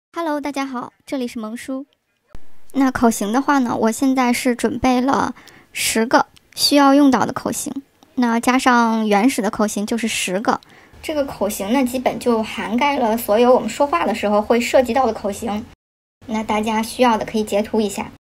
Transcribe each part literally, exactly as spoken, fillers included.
Hello，大家好，这里是萌叔。那口型的话呢，我现在是准备了十个需要用到的口型，那加上原始的口型就是十个。这个口型呢，基本就涵盖了所有我们说话的时候会涉及到的口型。那大家需要的可以截图一下。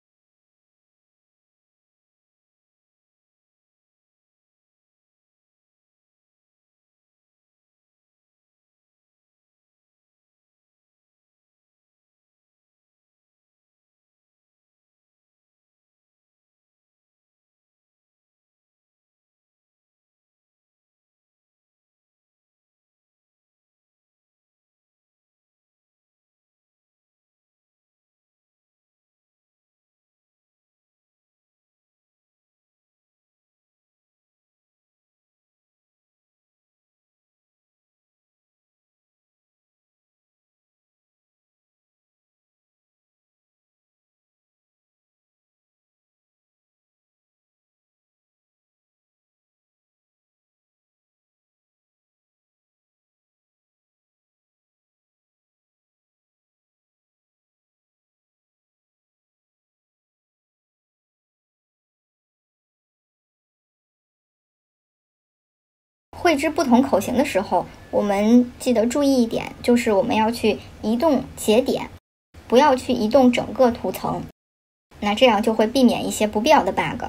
绘制不同口型的时候，我们记得注意一点，就是我们要去移动节点，不要去移动整个图层，那这样就会避免一些不必要的 bug。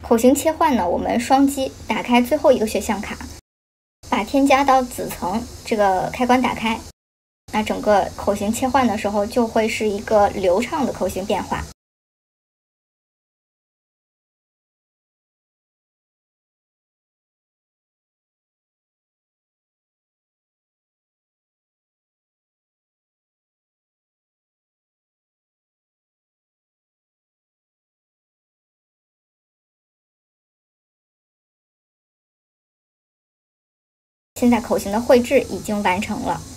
口型切换呢，我们双击打开最后一个选项卡，把添加到子层这个开关打开，那整个口型切换的时候就会是一个流畅的口型变化。现在口型的绘制已经完成了。